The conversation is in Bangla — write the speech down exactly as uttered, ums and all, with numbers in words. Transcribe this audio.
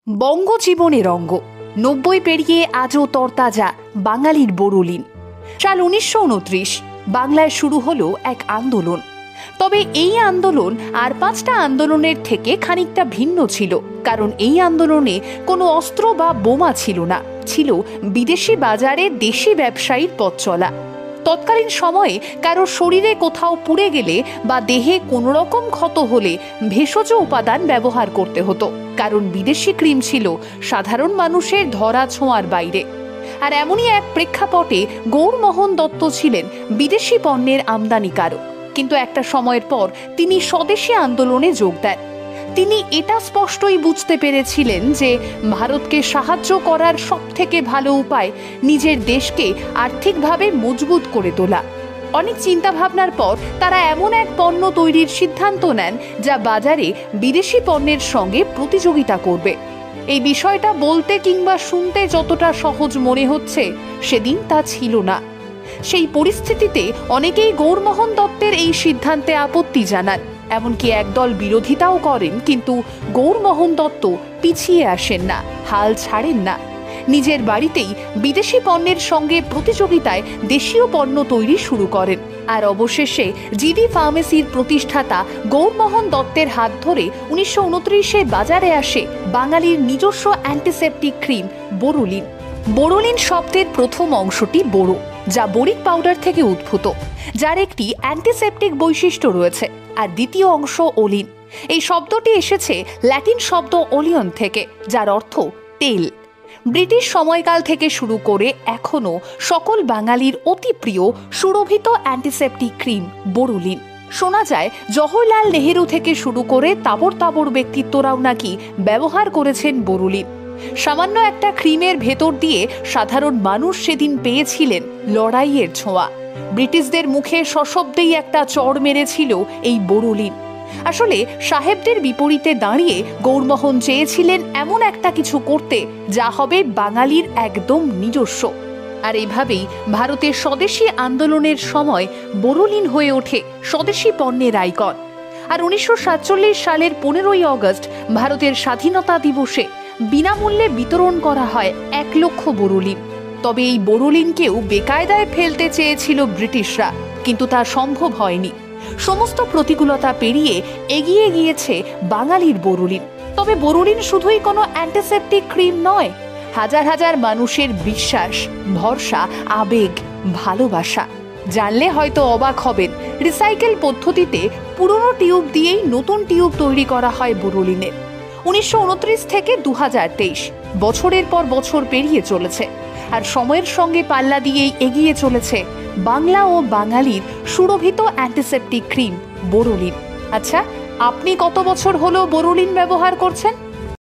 বঙ্গজীবনের অঙ্গ নব্বই পেরিয়ে আজও তরতাজা বাঙালির বড়লিন। সাল উনিশশো উনত্রিশ বাংলায় শুরু হলো এক আন্দোলন। তবে এই আন্দোলন আর পাঁচটা আন্দোলনের থেকে খানিকটা ভিন্ন ছিল, কারণ এই আন্দোলনে কোনো অস্ত্র বা বোমা ছিল না, ছিল বিদেশি বাজারে দেশি ব্যবসায়ীর পথ চলা। তৎকালীন সময়ে কারো শরীরে কোথাও পুড়ে গেলে বা দেহে কোনো রকম ক্ষত হলে ভেষজ উপাদান ব্যবহার করতে হতো, কারণ বিদেশি ক্রিম ছিল সাধারণ মানুষের ধরা ছোঁয়ার বাইরে। আর এমনই এক প্রেক্ষাপটে গৌরমোহন দত্ত ছিলেন বিদেশি পণ্যের আমদানিকারক। কিন্তু একটা সময়ের পর তিনি স্বদেশি আন্দোলনে যোগ দেন। তিনি এটা স্পষ্টই বুঝতে পেরেছিলেন যে ভারতকে সাহায্য করার সবথেকে ভালো উপায় নিজের দেশকে আর্থিকভাবে মজবুত করে তোলা। অনেক চিন্তাভাবনার পর তারা এমন এক পণ্য তৈরির সিদ্ধান্ত নেন যা বাজারে বিদেশি পণ্যের সঙ্গে প্রতিযোগিতা করবে। এই বিষয়টা বলতে কিংবা শুনতে যতটা সহজ মনে হচ্ছে, সেদিন তা ছিল না। সেই পরিস্থিতিতে অনেকেই গৌরমোহন দত্তের এই সিদ্ধান্তে আপত্তি জানান, এমনকি একদল বিরোধিতাও করেন। কিন্তু গৌরমোহন দত্ত পিছিয়ে আসেন না, হাল ছাড়েন না। নিজের বাড়িতেই বিদেশি পণ্যের সঙ্গে প্রতিযোগিতায় দেশীয় পণ্য তৈরি শুরু করেন। আর অবশেষে জিডি ফার্মেসির প্রতিষ্ঠাতা গৌরমোহন দত্তের হাত ধরে উনিশশো উনত্রিশে বাজারে আসে বাঙালির নিজস্ব অ্যান্টিসেপটিক ক্রিম বোরোলিন। বোরোলিন শব্দের প্রথম অংশটি বোরো, যা বোরিক পাউডার থেকে উদ্ভূত, যার একটি অ্যান্টিসেপটিক বৈশিষ্ট্য রয়েছে, আর দ্বিতীয় অংশ ওলিন। এই শব্দটি এসেছে ল্যাটিন শব্দ ওলিয়ন থেকে, যার অর্থ তেল। ব্রিটিশ সময়কাল থেকে শুরু করে এখনও সকল বাঙালির অতি প্রিয় সুরভিত অ্যান্টিসেপটিক ক্রিম বোরোলিন। শোনা যায় জওহরলাল নেহেরু থেকে শুরু করে তাবর তাবর ব্যক্তিত্বরাও নাকি ব্যবহার করেছেন বোরোলিন। সামান্য একটা ক্রিমের ভেতর দিয়ে সাধারণ মানুষ সেদিন পেয়েছিলেন লড়াইয়ের ছোঁয়া। ব্রিটিশদের মুখে সশব্দেই একটা চড় মেরেছিল এই বোরোলিন। আসলে সাহেবদের বিপরীতে দাঁড়িয়ে গৌরমোহন চেয়েছিলেন এমন একটা কিছু করতে যা হবে বাঙালির একদম নিজস্ব। আর এইভাবেই ভারতের স্বদেশি আন্দোলনের সময় বোরোলিন হয়ে ওঠে স্বদেশি পণ্যের আইকন। আর উনিশশো সাতচল্লিশ সালের পনেরোই অগস্ট ভারতের স্বাধীনতা দিবসে বিনামূল্যে বিতরণ করা হয় এক লক্ষ বোরোলিন। তবে এই বোরোলিনকেও বেকায়দায় ফেলতে চেয়েছিল ব্রিটিশরা, কিন্তু তা সম্ভব হয়নি। সমস্ত প্রতিকূলতা পেরিয়ে এগিয়ে গিয়েছে বাঙালির বোরোলিন। তবে বোরোলিন শুধুই কোনো অ্যান্টিসেপটিক ক্রিম নয়, হাজার হাজার মানুষের বিশ্বাস, ভরসা, আবেগ, ভালোবাসা। জানলে হয়তো অবাক হবেন, রিসাইকেল পদ্ধতিতে পুরনো টিউব দিয়েই নতুন টিউব তৈরি করা হয় বোরোলিনের। উনিশশো উনত্রিশ থেকে দু হাজার তেইশ বছরের পর বছর পেরিয়ে চলেছে, আর সময়ের সঙ্গে পাল্লা দিয়েই এগিয়ে চলেছে বাংলা ও বাঙালির সুরভিত অ্যান্টিসেপটিক ক্রিম বোরোলিন। আচ্ছা, আপনি কত বছর হলো বোরোলিন ব্যবহার করছেন?